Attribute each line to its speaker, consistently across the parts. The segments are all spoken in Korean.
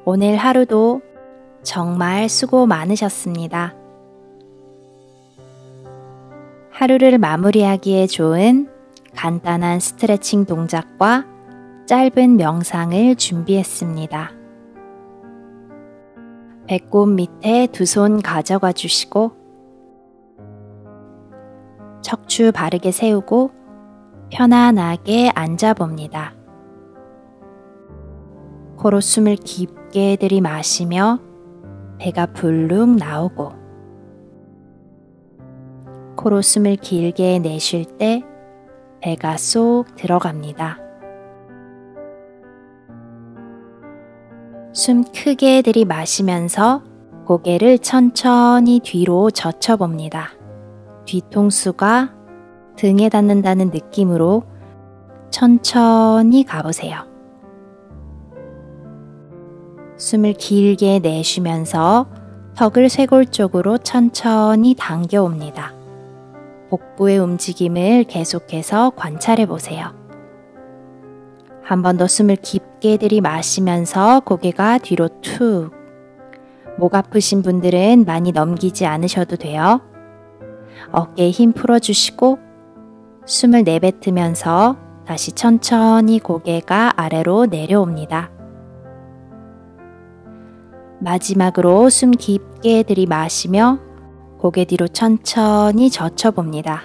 Speaker 1: 오늘 하루도 정말 수고 많으셨습니다. 하루를 마무리하기에 좋은 간단한 스트레칭 동작과 짧은 명상을 준비했습니다. 배꼽 밑에 두 손 가져가 주시고 척추 바르게 세우고 편안하게 앉아봅니다. 코로 숨을 깊게 들이마시며 배가 불룩 나오고 코로 숨을 길게 내쉴 때 배가 쏙 들어갑니다. 숨 크게 들이마시면서 고개를 천천히 뒤로 젖혀봅니다. 뒤통수가 등에 닿는다는 느낌으로 천천히 가보세요. 숨을 길게 내쉬면서 턱을 쇄골 쪽으로 천천히 당겨옵니다. 복부의 움직임을 계속해서 관찰해 보세요. 한 번 더 숨을 깊게 들이마시면서 고개가 뒤로 툭. 목 아프신 분들은 많이 넘기지 않으셔도 돼요. 어깨에 힘 풀어주시고 숨을 내뱉으면서 다시 천천히 고개가 아래로 내려옵니다. 마지막으로 숨 깊게 들이마시며 고개 뒤로 천천히 젖혀봅니다.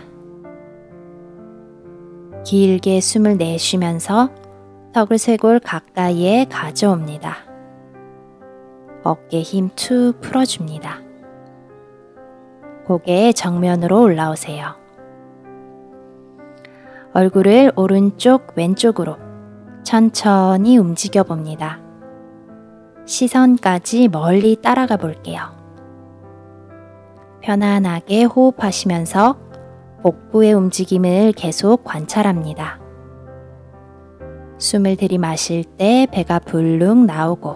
Speaker 1: 길게 숨을 내쉬면서 턱을 쇄골 가까이에 가져옵니다. 어깨 힘 툭 풀어줍니다. 고개 정면으로 올라오세요. 얼굴을 오른쪽 왼쪽으로 천천히 움직여 봅니다. 시선까지 멀리 따라가 볼게요. 편안하게 호흡하시면서 복부의 움직임을 계속 관찰합니다. 숨을 들이마실 때 배가 불룩 나오고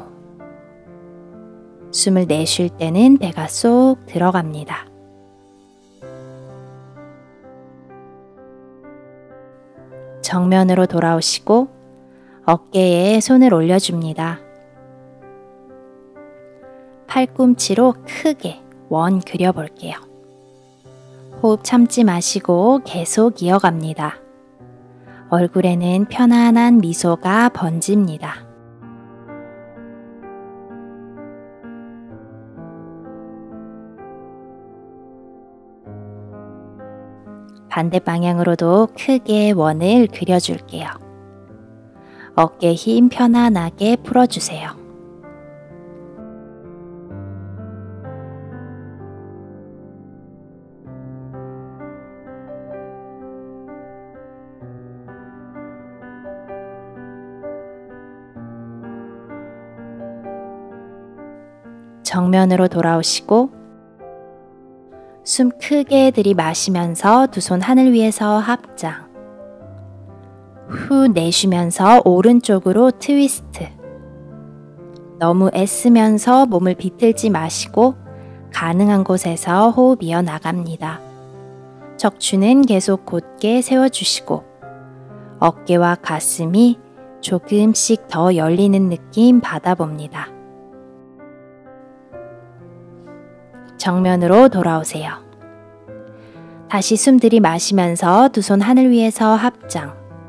Speaker 1: 숨을 내쉴 때는 배가 쏙 들어갑니다. 정면으로 돌아오시고 어깨에 손을 올려줍니다. 팔꿈치로 크게 원 그려볼게요. 호흡 참지 마시고 계속 이어갑니다. 얼굴에는 편안한 미소가 번집니다. 반대 방향으로도 크게 원을 그려줄게요. 어깨 힘 편안하게 풀어주세요. 정면으로 돌아오시고 숨 크게 들이마시면서 두 손 하늘 위에서 합장. 후 내쉬면서 오른쪽으로 트위스트. 너무 애쓰면서 몸을 비틀지 마시고 가능한 곳에서 호흡 이어나갑니다. 척추는 계속 곧게 세워주시고 어깨와 가슴이 조금씩 더 열리는 느낌 받아봅니다. 정면으로 돌아오세요. 다시 숨 들이마시면서 두 손 하늘 위에서 합장.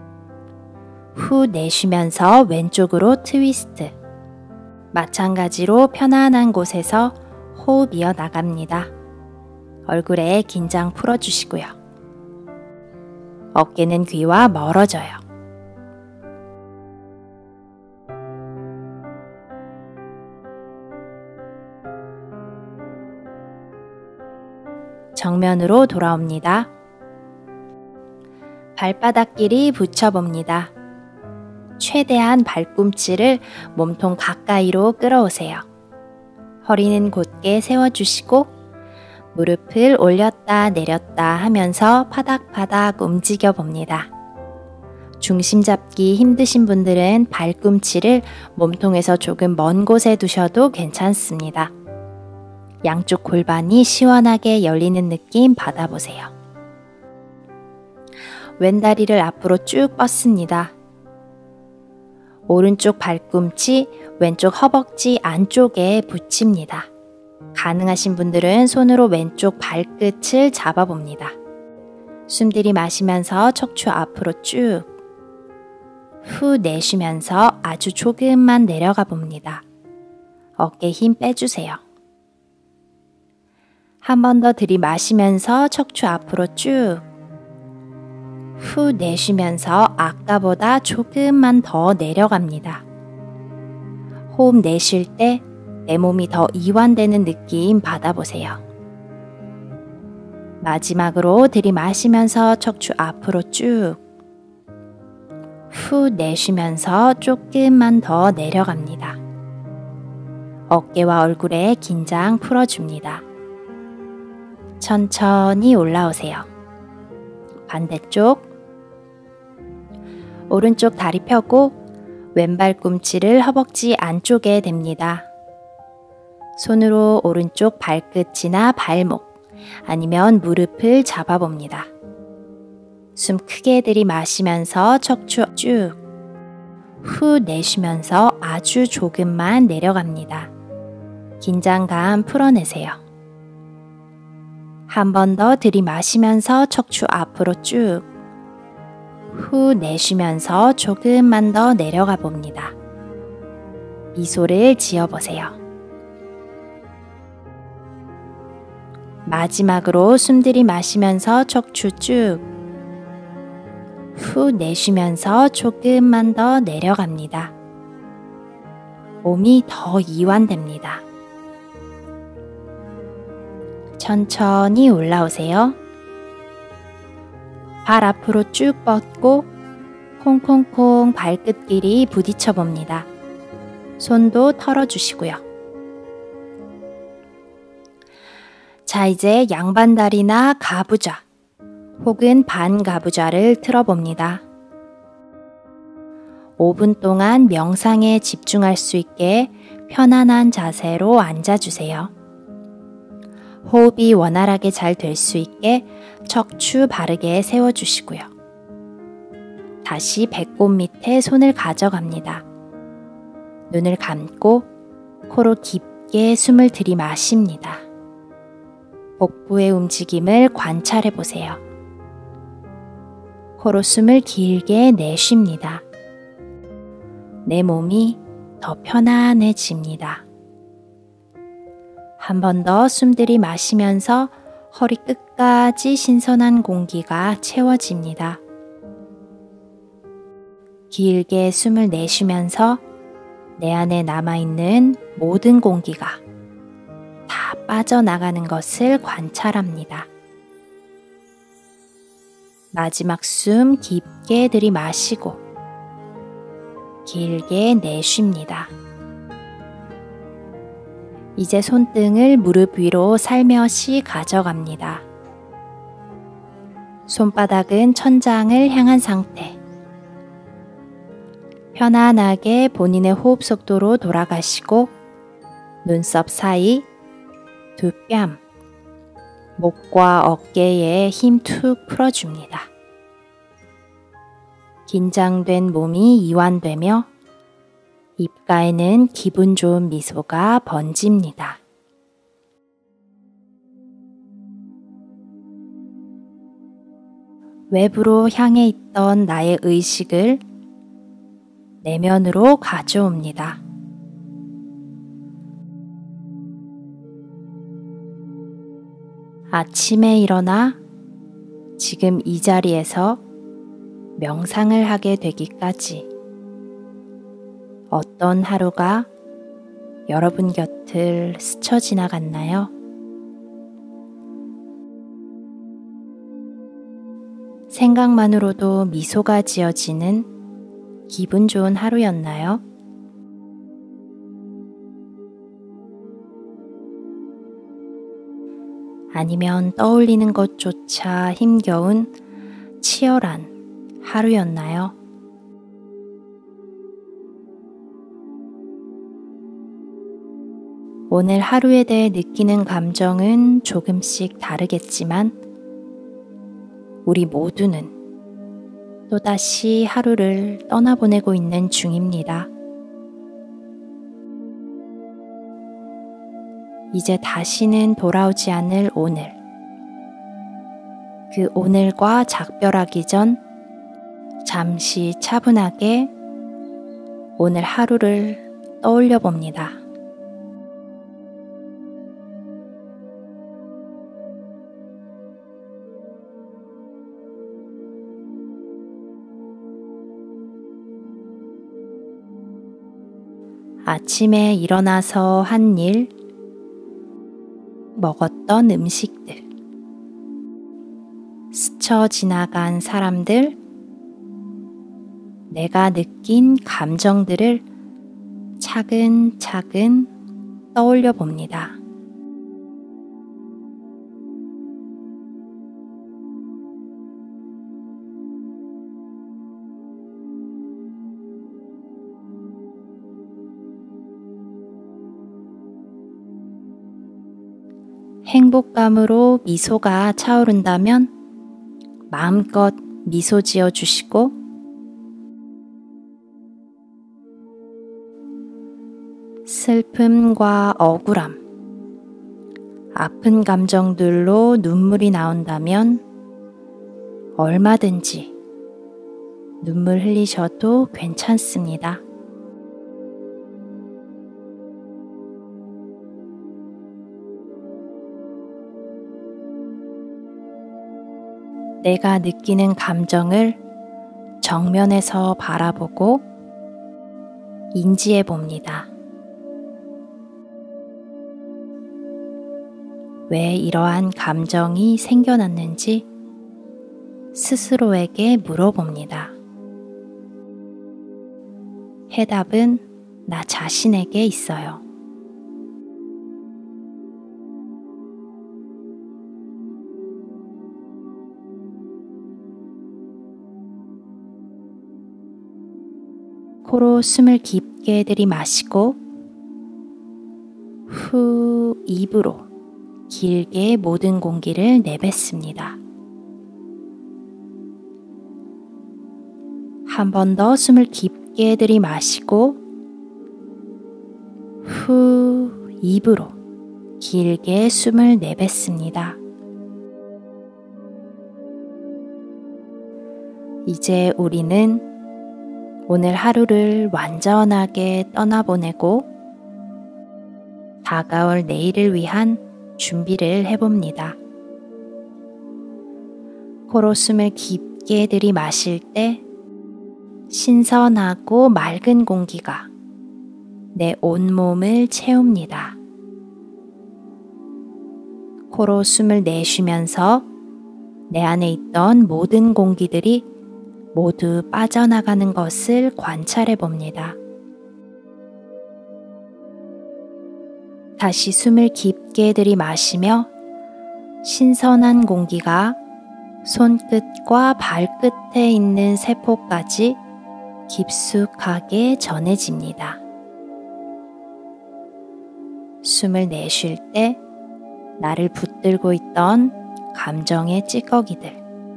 Speaker 1: 후 내쉬면서 왼쪽으로 트위스트. 마찬가지로 편안한 곳에서 호흡 이어나갑니다. 얼굴에 긴장 풀어주시고요. 어깨는 귀와 멀어져요. 정면으로 돌아옵니다. 발바닥끼리 붙여봅니다. 최대한 발꿈치를 몸통 가까이로 끌어오세요. 허리는 곧게 세워주시고 무릎을 올렸다 내렸다 하면서 파닥파닥 움직여 봅니다. 중심 잡기 힘드신 분들은 발꿈치를 몸통에서 조금 먼 곳에 두셔도 괜찮습니다. 양쪽 골반이 시원하게 열리는 느낌 받아보세요. 왼다리를 앞으로 쭉 뻗습니다. 오른쪽 발꿈치, 왼쪽 허벅지 안쪽에 붙입니다. 가능하신 분들은 손으로 왼쪽 발끝을 잡아봅니다. 숨 들이마시면서 척추 앞으로 쭉. 후 내쉬면서 아주 조금만 내려가 봅니다. 어깨 힘 빼주세요. 한 번 더 들이마시면서 척추 앞으로 쭉. 후 내쉬면서 아까보다 조금만 더 내려갑니다. 호흡 내쉴 때 내 몸이 더 이완되는 느낌 받아보세요. 마지막으로 들이마시면서 척추 앞으로 쭉. 후 내쉬면서 조금만 더 내려갑니다. 어깨와 얼굴에 긴장 풀어줍니다. 천천히 올라오세요. 반대쪽. 오른쪽 다리 펴고 왼발 꿈치를 허벅지 안쪽에 댑니다. 손으로 오른쪽 발끝이나 발목 아니면 무릎을 잡아봅니다. 숨 크게 들이마시면서 척추 쭉. 후 내쉬면서 아주 조금만 내려갑니다. 긴장감 풀어내세요. 한 번 더 들이마시면서 척추 앞으로 쭉. 후 내쉬면서 조금만 더 내려가 봅니다. 미소를 지어보세요. 마지막으로 숨 들이마시면서 척추 쭉. 후 내쉬면서 조금만 더 내려갑니다. 몸이 더 이완됩니다. 천천히 올라오세요. 발 앞으로 쭉 뻗고 콩콩콩 발끝끼리 부딪혀 봅니다. 손도 털어주시고요. 자, 이제 양반다리나 가부좌 혹은 반가부좌를 틀어봅니다. 5분 동안 명상에 집중할 수 있게 편안한 자세로 앉아주세요. 호흡이 원활하게 잘 될 수 있게 척추 바르게 세워주시고요. 다시 배꼽 밑에 손을 가져갑니다. 눈을 감고 코로 깊게 숨을 들이마십니다. 복부의 움직임을 관찰해 보세요. 코로 숨을 길게 내쉽니다. 내 몸이 더 편안해집니다. 한 번 더 숨 들이마시면서 허리 끝까지 신선한 공기가 채워집니다. 길게 숨을 내쉬면서 내 안에 남아있는 모든 공기가 다 빠져나가는 것을 관찰합니다. 마지막 숨 깊게 들이마시고 길게 내쉽니다. 이제 손등을 무릎 위로 살며시 가져갑니다. 손바닥은 천장을 향한 상태. 편안하게 본인의 호흡 속도로 돌아가시고 눈썹 사이 두 뺨, 목과 어깨에 힘 툭 풀어줍니다. 긴장된 몸이 이완되며 입가에는 기분 좋은 미소가 번집니다. 외부로 향해 있던 나의 의식을 내면으로 가져옵니다. 아침에 일어나 지금 이 자리에서 명상을 하게 되기까지 어떤 하루가 여러분 곁을 스쳐 지나갔나요? 생각만으로도 미소가 지어지는 기분 좋은 하루였나요? 아니면 떠올리는 것조차 힘겨운 치열한 하루였나요? 오늘 하루에 대해 느끼는 감정은 조금씩 다르겠지만 우리 모두는 또다시 하루를 떠나보내고 있는 중입니다. 이제 다시는 돌아오지 않을 오늘. 그 오늘과 작별하기 전 잠시 차분하게 오늘 하루를 떠올려 봅니다. 아침에 일어나서 한 일, 먹었던 음식들, 스쳐 지나간 사람들, 내가 느낀 감정들을 차근차근 떠올려 봅니다. 행복감으로 미소가 차오른다면 마음껏 미소 지어 주시고, 슬픔과 억울함, 아픈 감정들로 눈물이 나온다면 얼마든지 눈물 흘리셔도 괜찮습니다. 내가 느끼는 감정을 정면에서 바라보고 인지해 봅니다. 왜 이러한 감정이 생겨났는지 스스로에게 물어봅니다. 해답은 나 자신에게 있어요. 코로 숨을 깊게 들이마시고 후 입으로 길게 모든 공기를 내뱉습니다. 한 번 더 숨을 깊게 들이마시고 후 입으로 길게 숨을 내뱉습니다. 이제 우리는 오늘 하루를 완전하게 떠나보내고 다가올 내일을 위한 준비를 해봅니다. 코로 숨을 깊게 들이마실 때 신선하고 맑은 공기가 내 온몸을 채웁니다. 코로 숨을 내쉬면서 내 안에 있던 모든 공기들이 모두 빠져나가는 것을 관찰해 봅니다. 다시 숨을 깊게 들이마시며 신선한 공기가 손끝과 발끝에 있는 세포까지 깊숙하게 전해집니다. 숨을 내쉴 때 나를 붙들고 있던 감정의 찌꺼기들,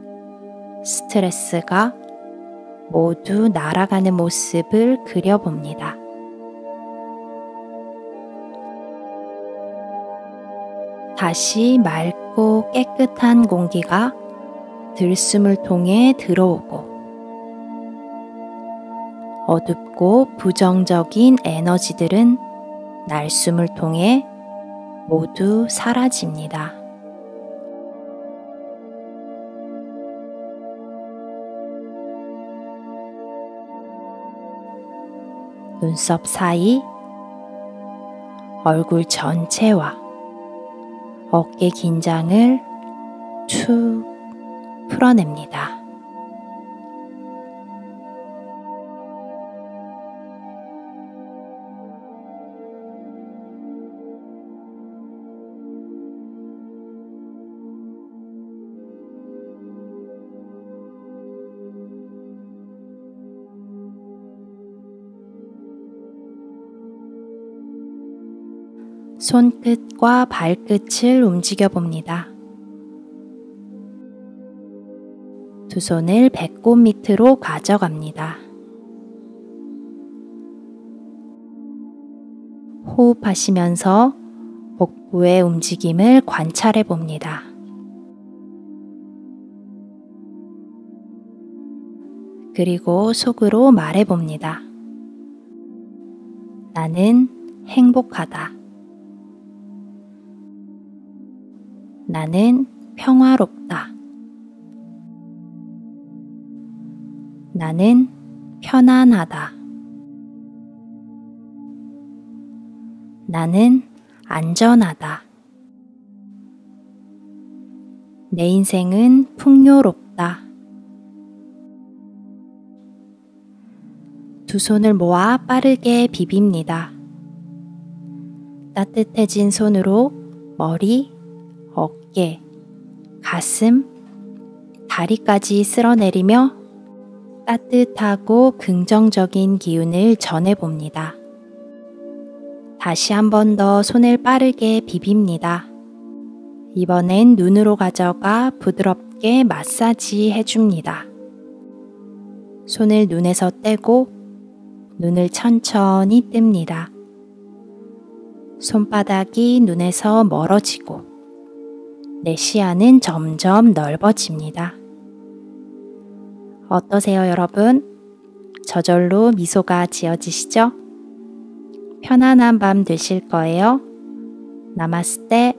Speaker 1: 스트레스가 모두 날아가는 모습을 그려봅니다. 다시 맑고 깨끗한 공기가 들숨을 통해 들어오고 어둡고 부정적인 에너지들은 날숨을 통해 모두 사라집니다. 눈썹 사이, 얼굴 전체와 어깨 긴장을 툭 풀어냅니다. 손끝과 발끝을 움직여 봅니다. 두 손을 배꼽 밑으로 가져갑니다. 호흡하시면서 복부의 움직임을 관찰해 봅니다. 그리고 속으로 말해 봅니다. 나는 행복하다. 나는 평화롭다. 나는 편안하다. 나는 안전하다. 내 인생은 풍요롭다. 두 손을 모아 빠르게 비빕니다. 따뜻해진 손으로 머리, 어깨, 가슴, 다리까지 쓸어내리며 따뜻하고 긍정적인 기운을 전해봅니다. 다시 한 번 더 손을 빠르게 비빕니다. 이번엔 눈으로 가져가 부드럽게 마사지 해줍니다. 손을 눈에서 떼고 눈을 천천히 뜹니다. 손바닥이 눈에서 멀어지고 내 시야는 점점 넓어집니다. 어떠세요, 여러분? 저절로 미소가 지어지시죠? 편안한 밤 되실 거예요. 나마스테.